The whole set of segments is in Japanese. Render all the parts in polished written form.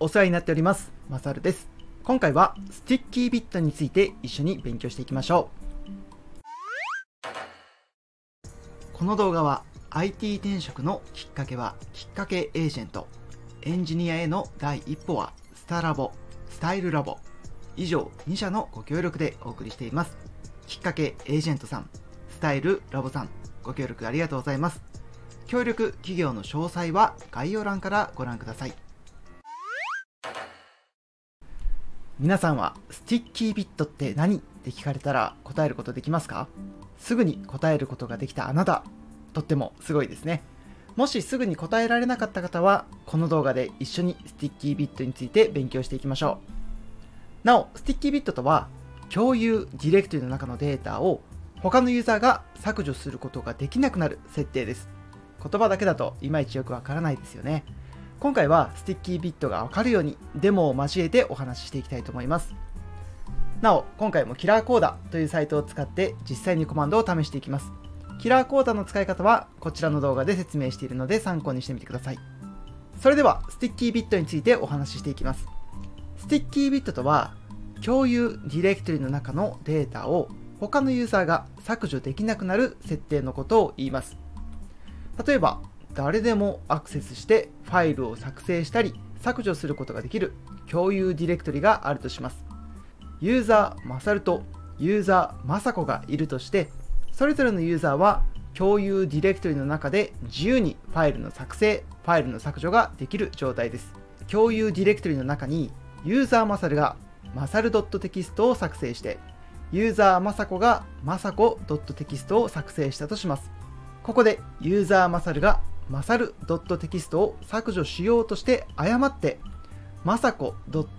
お世話になっております。まさるです。今回はスティッキービットについて一緒に勉強していきましょう。この動画は IT 転職のきっかけはきっかけエージェント、エンジニアへの第一歩はスタラボ、スタイルラボ、以上2社のご協力でお送りしています。きっかけエージェントさん、スタイルラボさん、ご協力ありがとうございます。協力企業の詳細は概要欄からご覧ください。皆さんはスティッキービットって何って聞かれたら答えることできますか？すぐに答えることができたあなた、とってもすごいですね。もしすぐに答えられなかった方は、この動画で一緒にスティッキービットについて勉強していきましょう。なお、スティッキービットとは、共有ディレクトリの中のデータを他のユーザーが削除することができなくなる設定です。言葉だけだといまいちよくわからないですよね。今回はスティッキービットがわかるようにデモを交えてお話ししていきたいと思います。なお、今回もキラーコーダというサイトを使って実際にコマンドを試していきます。キラーコーダの使い方はこちらの動画で説明しているので参考にしてみてください。それではスティッキービットについてお話ししていきます。スティッキービットとは、共有ディレクトリの中のデータを他のユーザーが削除できなくなる設定のことを言います。例えば、誰でもアクセスしてファイルを作成したり削除することができる共有ディレクトリがあるとします。ユーザーまさるとユーザーまさこがいるとして、それぞれのユーザーは共有ディレクトリの中で自由にファイルの作成、ファイルの削除ができる状態です。共有ディレクトリの中にユーザーまさるがまさる .txt を作成して、ユーザーまさこがまさこ .txt を作成したとします。ここでユーザーまさるがまさる .txt を削除しようとして誤ってまさこ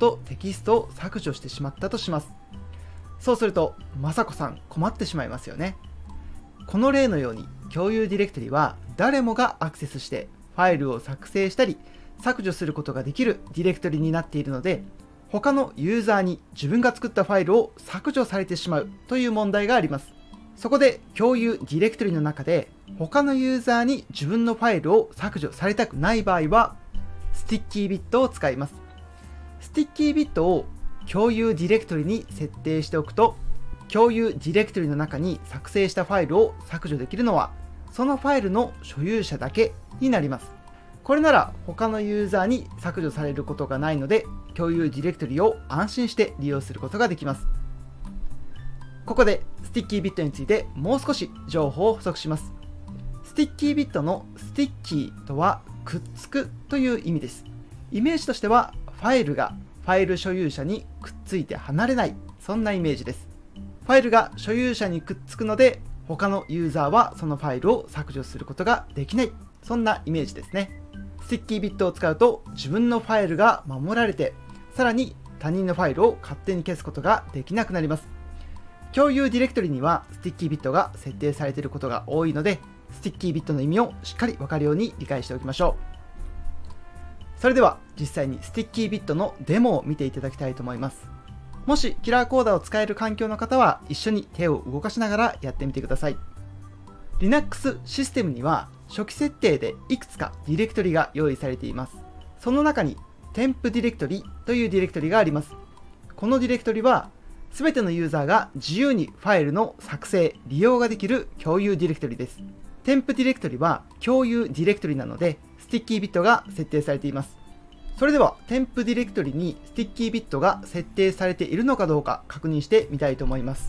.txt を削除してしまったとします。そうするとまさこさん困ってしまいますよね。この例のように共有ディレクトリは誰もがアクセスしてファイルを作成したり削除することができるディレクトリになっているので、他のユーザーに自分が作ったファイルを削除されてしまうという問題があります。そこで共有ディレクトリの中で他のユーザーに自分のファイルを削除されたくない場合はスティッキービットを使います。スティッキービットを共有ディレクトリに設定しておくと、共有ディレクトリの中に作成したファイルを削除できるのはそのファイルの所有者だけになります。これなら他のユーザーに削除されることがないので、共有ディレクトリを安心して利用することができます。ここでスティッキービットについてもう少し情報を補足します。スティッキービットのスティッキーとはくっつくという意味です。イメージとしてはファイルがファイル所有者にくっついて離れない、そんなイメージです。ファイルが所有者にくっつくので他のユーザーはそのファイルを削除することができない、そんなイメージですね。スティッキービットを使うと自分のファイルが守られて、さらに他人のファイルを勝手に消すことができなくなります。共有ディレクトリにはスティッキービットが設定されていることが多いので、スティッキービットの意味をしっかり分かるように理解しておきましょう。それでは実際にスティッキービットのデモを見ていただきたいと思います。もしキラーコーダを使える環境の方は一緒に手を動かしながらやってみてください。Linux システムには初期設定でいくつかディレクトリが用意されています。その中に添付ディレクトリというディレクトリがあります。このディレクトリはすべてのユーザーが自由にファイルの作成、利用ができる共有ディレクトリです。添付ディレクトリは共有ディレクトリなので、スティッキービットが設定されています。それでは添付ディレクトリにスティッキービットが設定されているのかどうか確認してみたいと思います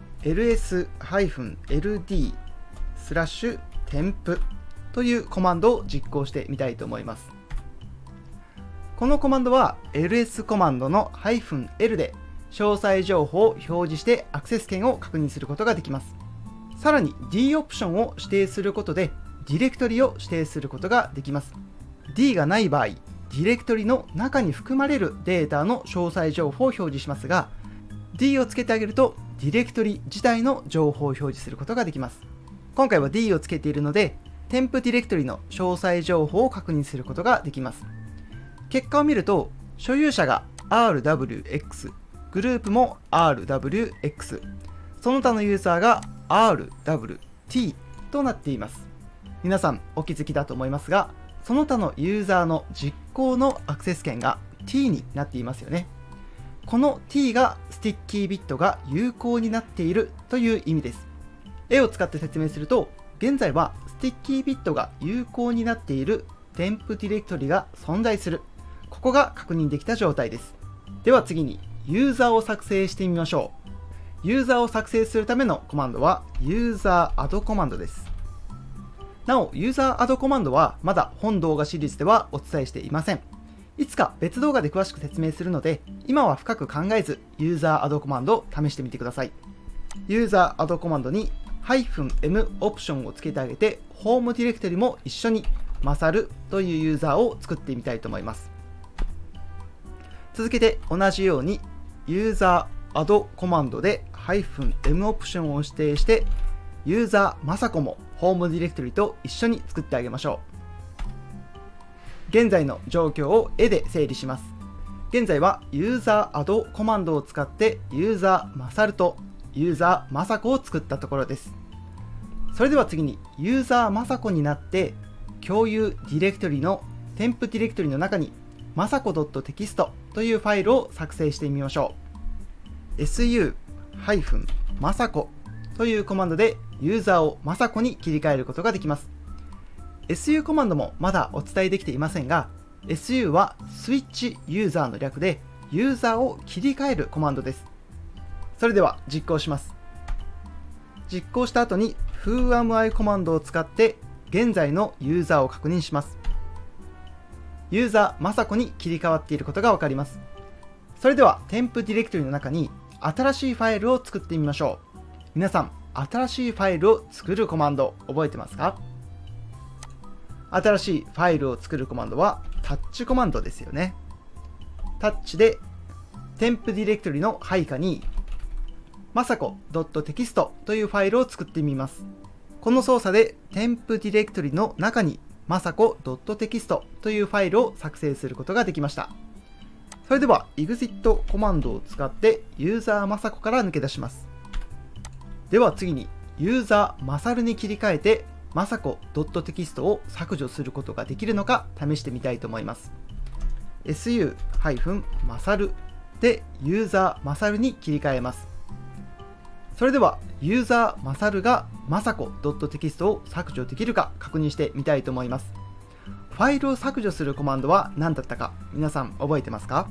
。ls-ld 添付というコマンドを実行してみたいと思います。このコマンドは ls コマンドの -l で詳細情報を表示してアクセス権を確認することができます。さらに D オプションを指定することでディレクトリを指定することができます。D がない場合、ディレクトリの中に含まれるデータの詳細情報を表示しますが、 D をつけてあげるとディレクトリ自体の情報を表示することができます。今回は D をつけているので、添付ディレクトリの詳細情報を確認することができます。結果を見ると、所有者が RWX、グループも RWX、その他のユーザーが RWT となっています。皆さんお気づきだと思いますが、その他のユーザーの実行のアクセス権が t になっていますよね。この t がスティッキービットが有効になっているという意味です。絵を使って説明すると、現在はスティッキービットが有効になっている添付ディレクトリが存在する。ここが確認できた状態です。では次にユーザーを作成してみましょう。ユーザーを作成するためのコマンドはユーザーアドコマンドです。なお、ユーザーアドコマンドはまだ本動画シリーズではお伝えしていません。いつか別動画で詳しく説明するので、今は深く考えずユーザーアドコマンドを試してみてください。ユーザーアドコマンドに-m オプションをつけてあげて、ホームディレクトリも一緒にマサルというユーザーを作ってみたいと思います。続けて同じようにユーザーアドコマンドで-m オプションを指定して、ユーザーまさこもホームディレクトリと一緒に作ってあげましょう。現在の状況を絵で整理します。現在はユーザーアドコマンドを使ってユーザーまさるとユーザーまさこを作ったところです。それでは次にユーザーまさこになって共有ディレクトリの添付ディレクトリの中にまさこ .txt というファイルを作成してみましょう。su-まさこというコマンドでユーザーをまさこに切り替えることができます。su コマンドもまだお伝えできていませんが、su はスイッチユーザーの略でユーザーを切り替えるコマンドです。それでは実行します。実行した後に whoami コマンドを使って現在のユーザーを確認します。ユーザーまさこに切り替わっていることがわかります。それでは添付ディレクトリの中に新しいファイルを作ってみましょう。皆さん、新しいファイルを作るコマンド覚えてますか？新しいファイルを作るコマンドはタッチコマンドですよね。タッチで添付ディレクトリの配下にまさこ .txt というファイルを作ってみます。この操作で添付ディレクトリの中にまさこ .txt というファイルを作成することができました。それでは exit コマンドを使ってユーザーまさこから抜け出します。では次にユーザーまさるに切り替えてまさこ .txt を削除することができるのか試してみたいと思います。su-まさるでユーザーまさるに切り替えます。それではユーザーまさるがまさこ .txt を削除できるか確認してみたいと思います。ファイルを削除するコマンドは何だったか皆さん覚えてますか？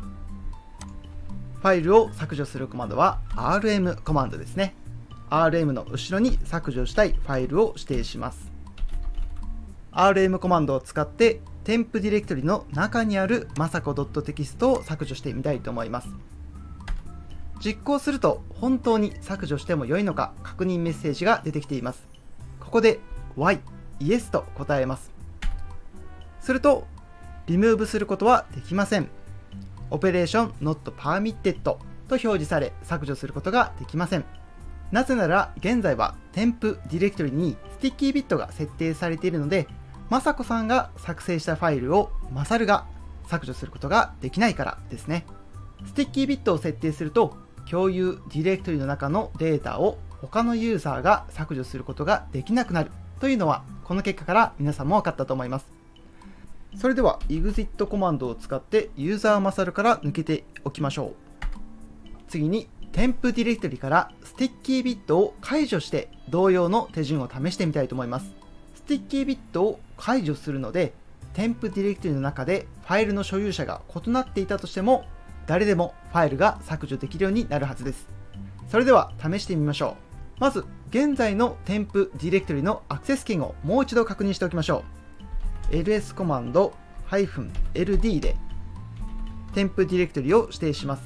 ファイルを削除するコマンドは rm コマンドですね。rm の後ろに削除したいファイルを指定します。rm コマンドを使って添付ディレクトリの中にあるまさこ .txt を削除してみたいと思います。実行すると本当に削除しても良いのか確認メッセージが出てきています。ここで Y、Yes と答えます。するとリムーブすることはできません。Operation Not Permitted と表示され削除することができません。なぜなら現在は添付ディレクトリにスティッキービットが設定されているので、まさこさんが作成したファイルをまさるが削除することができないからですね。スティッキービットを設定すると共有ディレクトリの中のデータを他のユーザーが削除することができなくなるというのはこの結果から皆さんも分かったと思います。それでは exit コマンドを使ってユーザーまさるから抜けておきましょう。次に添付ディレクトリからスティッキービットを解除して同様の手順を試してみたいと思います。スティッキービットを解除するので添付ディレクトリの中でファイルの所有者が異なっていたとしても誰でもファイルが削除できるようになるはずです。それでは試してみましょう。まず現在の添付ディレクトリのアクセス権をもう一度確認しておきましょう。ls コマンド-ld で添付ディレクトリを指定します。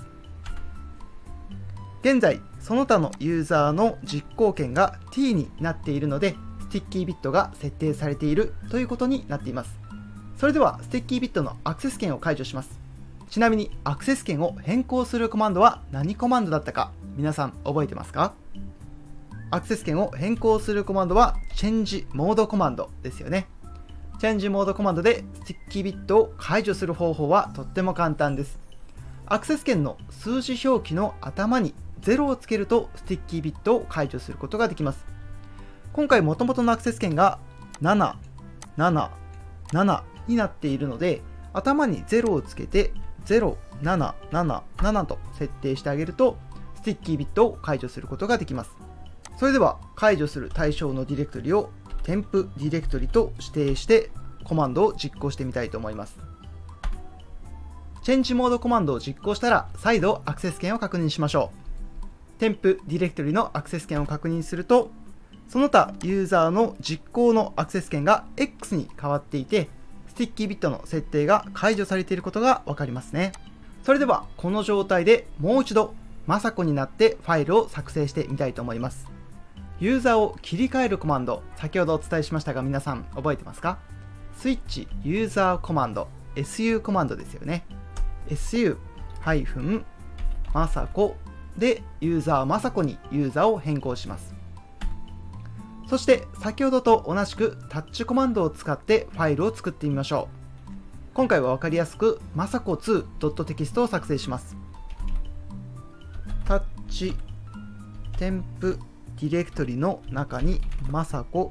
現在その他のユーザーの実行権が t になっているのでスティッキービットが設定されているということになっています。それではスティッキービットのアクセス権を解除します。ちなみにアクセス権を変更するコマンドは何コマンドだったか皆さん覚えてますか？アクセス権を変更するコマンドは Change Mode コマンドですよね。Change Mode コマンドでスティッキービットを解除する方法はとっても簡単です。アクセス権の数字表記の頭に0をつけるとスティッキービットを解除することができます。今回元々のアクセス権が7、7、7になっているので頭に0をつけて 0777と設定してあげると、スティッキービットを解除することができます。それでは解除する対象のディレクトリを添付ディレクトリと指定してコマンドを実行してみたいと思います。チェンジモードコマンドを実行したら再度アクセス権を確認しましょう。添付ディレクトリのアクセス権を確認すると、その他ユーザーの実行のアクセス権が X に変わっていて、スティッキービットの設定が解除されていることがわかりますね。それではこの状態でもう一度まさこになってファイルを作成してみたいと思います。ユーザーを切り替えるコマンド、先ほどお伝えしましたが皆さん覚えてますか？スイッチユーザーコマンド、SU コマンドですよね。SU- まさこでユーザーまさこにユーザーを変更します。そして先ほどと同じくタッチコマンドを使ってファイルを作ってみましょう。今回は分かりやすくまさこ 2.txt を作成します。タッチ添付ディレクトリの中にまさこ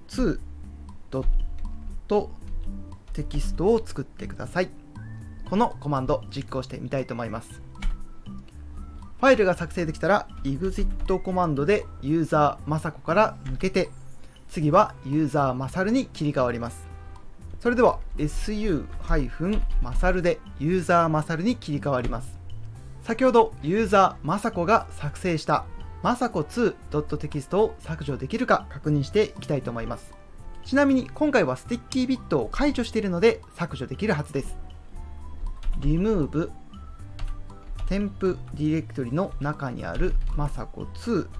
2.txt を作ってください。このコマンド実行してみたいと思います。ファイルが作成できたら exit コマンドでユーザーまさこから抜けて、次はユーザーまさるに切り替わります。それでは su- まさるでユーザーまさるに切り替わります。先ほどユーザーまさこが作成したまさこ 2.txt を削除できるか確認していきたいと思います。ちなみに今回はスティッキービットを解除しているので削除できるはずです。remove 添付ディレクトリの中にあるまさこ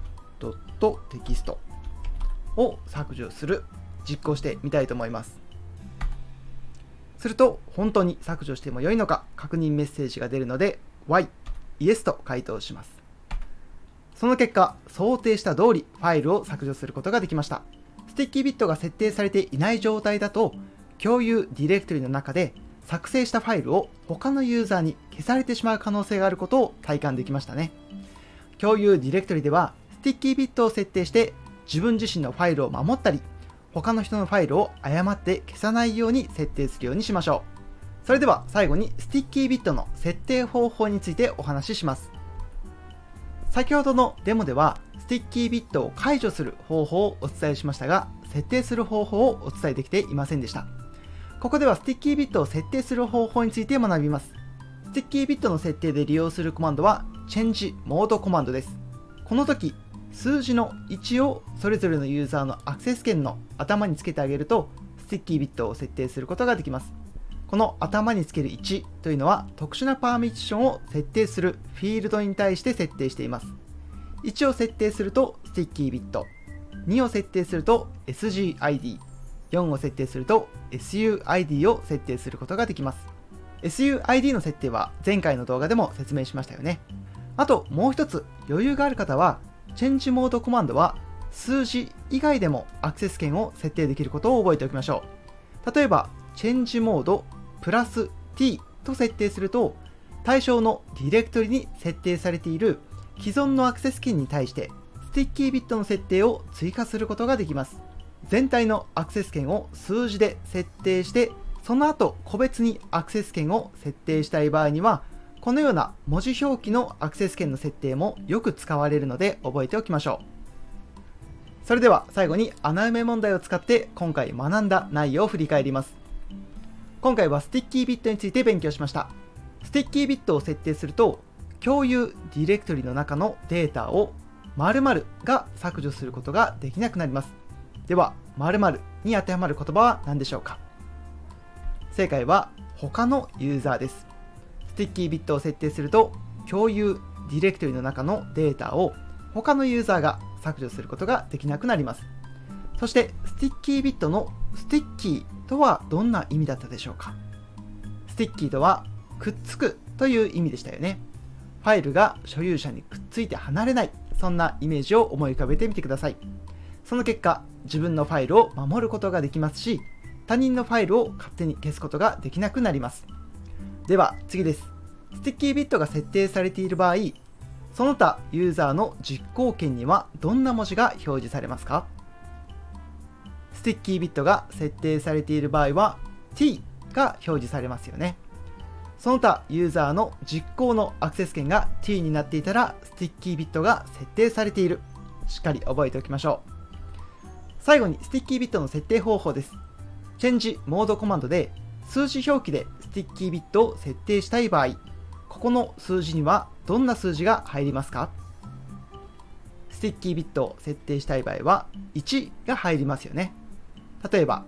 2.txt を削除する、実行してみたいと思います。すると本当に削除しても良いのか確認メッセージが出るので Y、Yes と回答します。その結果、想定した通りファイルを削除することができました。スティッキービットが設定されていない状態だと、共有ディレクトリの中で作成したファイルを他のユーザーに消されてしまう可能性があることを体感できましたね。共有ディレクトリでは、スティッキービットを設定して自分自身のファイルを守ったり、他の人のファイルを誤って消さないように設定するようにしましょう。それでは最後にスティッキービットの設定方法についてお話しします。先ほどのデモではスティッキービットを解除する方法をお伝えしましたが、設定する方法をお伝えできていませんでした。ここではスティッキービットを設定する方法について学びます。スティッキービットの設定で利用するコマンドはチェンジモードコマンドです。この時、数字の1をそれぞれのユーザーのアクセス権の頭につけてあげると、スティッキービットを設定することができます。この頭につける1というのは特殊なパーミッションを設定するフィールドに対して設定しています。1を設定するとスティッキービット、2を設定すると SGID、4を設定すると SUID を設定することができます。SUID の設定は前回の動画でも説明しましたよね。あともう一つ余裕がある方は、チェンジモードコマンドは数字以外でもアクセス権を設定できることを覚えておきましょう。例えば、チェンジモードプラス t と設定すると、対象のディレクトリに設定されている既存のアクセス権に対してスティッキービットの設定を追加することができます。全体のアクセス権を数字で設定して、その後個別にアクセス権を設定したい場合には、このような文字表記のアクセス権の設定もよく使われるので覚えておきましょう。それでは最後に穴埋め問題を使って今回学んだ内容を振り返ります。今回はスティッキービットについて勉強しました。スティッキービットを設定すると、共有ディレクトリの中のデータを〇〇が削除することができなくなります。では、〇〇に当てはまる言葉は何でしょうか？正解は他のユーザーです。スティッキービットを設定すると、共有ディレクトリの中のデータを他のユーザーが削除することができなくなります。そして、スティッキービットのスティッキーとはどんな意味だったでしょうか？スティッキーとはくっつくという意味でしたよね。ファイルが所有者にくっついて離れない、そんなイメージを思い浮かべてみてください。その結果、自分のファイルを守ることができますし、他人のファイルを勝手に消すことができなくなります。では次です。スティッキービットが設定されている場合、その他ユーザーの実行権にはどんな文字が表示されますか？スティッキービットが設定されている場合は t が表示されますよね。 その他ユーザーの実行のアクセス権が t になっていたらスティッキービットが設定されている。しっかり覚えておきましょう。最後にスティッキービットの設定方法です。チェンジモードコマンドで数字表記でスティッキービットを設定したい場合、ここの数字にはどんな数字が入りますか？スティッキービットを設定したい場合は1が入りますよね。例えば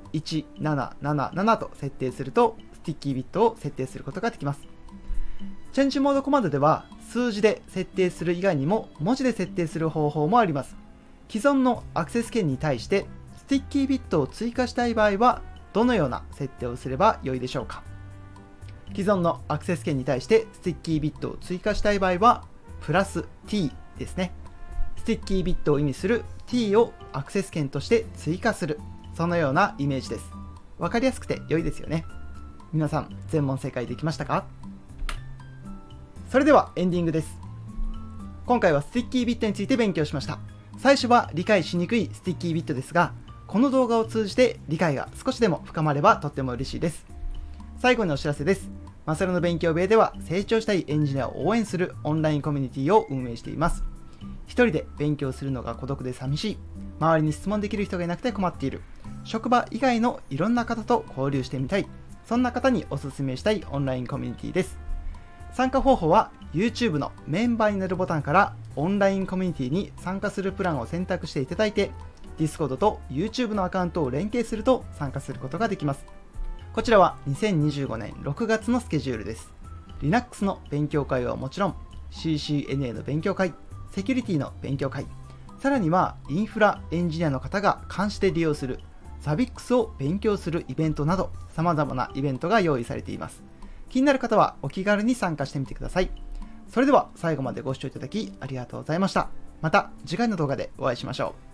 1777と設定するとスティッキービットを設定することができます。チェンジモードコマンドでは数字で設定する以外にも文字で設定する方法もあります。既存のアクセス権に対してスティッキービットを追加したい場合はどのような設定をすればよいでしょうか？既存のアクセス権に対してスティッキービットを追加したい場合はプラス t ですね。スティッキービットを意味する t をアクセス権として追加する、そのようなイメージです。わかりやすくて良いですよね。皆さん全問正解できましたか？それではエンディングです。今回はスティッキービットについて勉強しました。最初は理解しにくいスティッキービットですが、この動画を通じて理解が少しでも深まればとっても嬉しいです。最後にお知らせです。マサルの勉強部屋では成長したいエンジニアを応援するオンラインコミュニティを運営しています。一人で勉強するのが孤独で寂しい、周りに質問できる人がいなくて困っている、職場以外のいろんな方と交流してみたい、そんな方におすすめしたいオンラインコミュニティです。参加方法は YouTube のメンバーになるボタンからオンラインコミュニティに参加するプランを選択していただいて、Discord と YouTube のアカウントを連携すると参加することができます。こちらは2025年6月のスケジュールです。Linux の勉強会はもちろん、CCNA の勉強会、セキュリティの勉強会、さらにはインフラエンジニアの方が監視で利用する Zabbix を勉強するイベントなど、様々なイベントが用意されています。気になる方はお気軽に参加してみてください。それでは最後までご視聴いただきありがとうございました。また次回の動画でお会いしましょう。